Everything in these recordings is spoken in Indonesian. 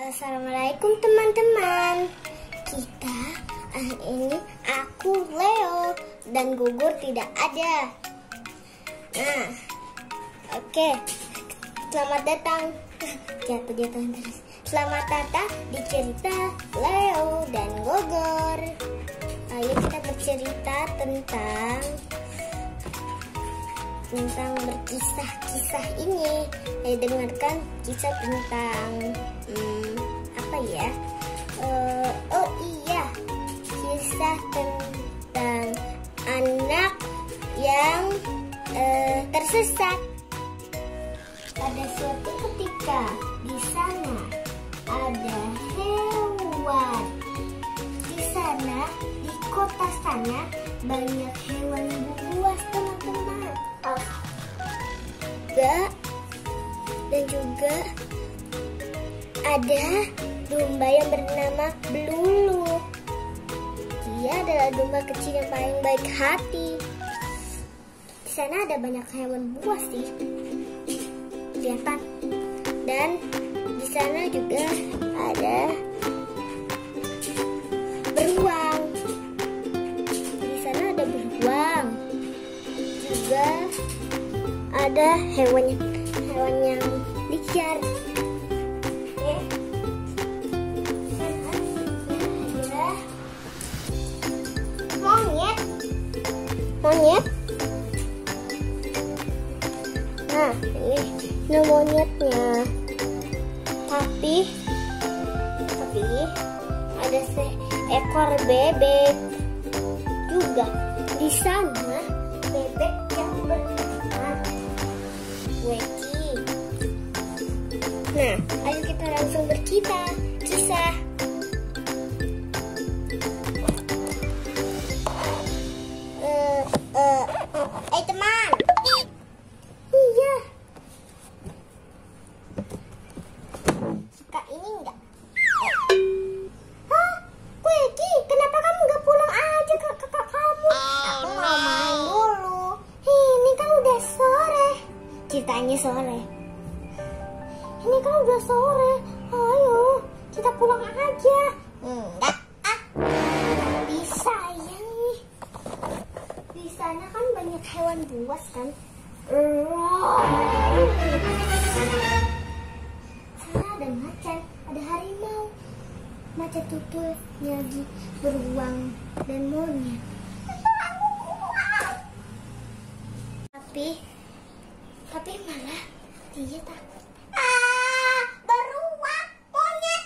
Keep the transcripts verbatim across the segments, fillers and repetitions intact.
Assalamualaikum teman-teman. Kita hari ini aku Leo dan gugur tidak ada. Nah, oke. Okay. Selamat datang. Jatuh-jatuh terus. Selamat datang di cerita Leo dan Gogor. Ayo kita bercerita tentang tentang berkisah-kisah ini. Ayo dengarkan kisah tentang hmm, apa ya? Uh, oh iya, kisah tentang anak yang uh, tersesat. Pada suatu ketika di sana ada hewan. Di sana di kota sana banyak hewan buas teman-teman. Juga dan juga ada domba yang bernama Belulu. Dia adalah domba kecil yang paling baik hati. Di sana ada banyak hewan buas sih, kelihatan. Dan di sana juga ada beruang. Di sana ada beruang. Juga ada hewan hewan yang liar. Oke. Ada monyet. Monyet. Nah, ini, ini monyetnya. Tapi tapi ada seekor bebek juga. Di sana bebek yang bernama Weki. Nah, ayo kita langsung bercerita kisah. Eh, eh, eh teman. Iya. Suka ini enggak? Hah? Weki, kenapa kamu nggak pulang aja ke kakak kamu? Aku mau main dulu. Ini kan udah sore. Ceritanya sore. Ini kan udah sore. Ayo, kita pulang aja. Enggak. Ah. Bisa ya nih. Di sana kan banyak hewan buas kan. Sana ada macan, ada harimau. Macan tutul, nyagi, beruang, dan monyet. Tapi, tapi malah dia takut. Ah, beruang, monyet.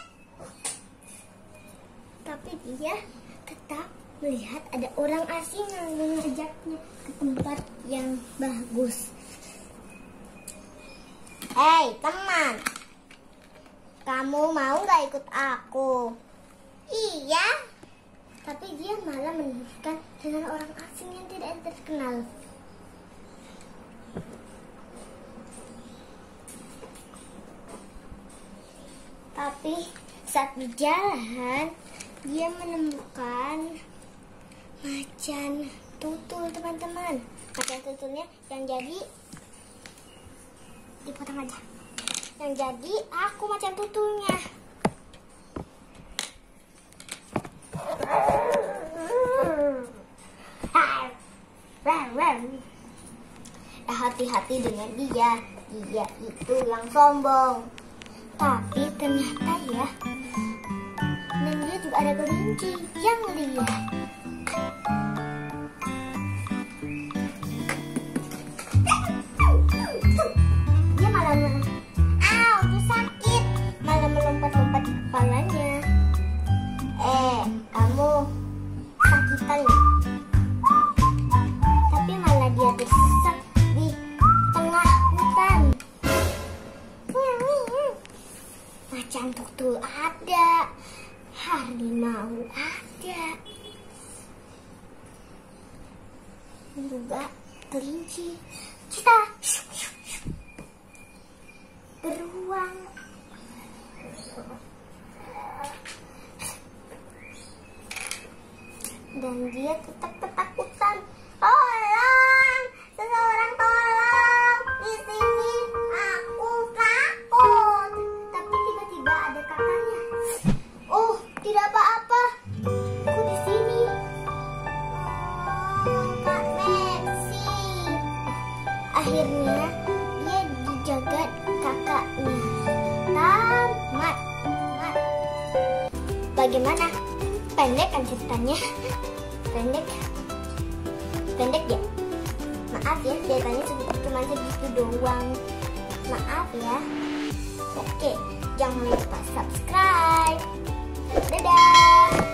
Tapi dia tetap melihat ada orang asing yang mengajaknya ke tempat yang bagus. Hei teman, kamu mau gak ikut aku? Iya. Tapi dia malah menikah dengan orang asing yang tidak terkenal. Tapi saat di jalan dia menemukan macan tutul teman-teman. Macan tutulnya yang jadi dipotong aja. Yang jadi aku macan tutulnya. Hati-hati dengan dia. Dia itu yang sombong. Tapi ternyata ya, dan dia juga ada kelinci yang lihat. Dia malah Au, itu sakit. Malah melompat-lompat di kepalanya. Eh, kamu sakitan ya? Tapi malah dia tersesat di tengah hutan. Macan tutul ada, harimau ada, juga kelinci. Kita beruang. Dan dia tetap ketakutan. Tolong, seseorang tolong, di sini aku takut. Tapi tiba-tiba ada kakaknya bagaimana? Pendek kan ceritanya? Pendek? Pendek ya? Maaf ya, ceritanya cuma segitu doang. Maaf ya. Oke, jangan lupa subscribe. Dadah.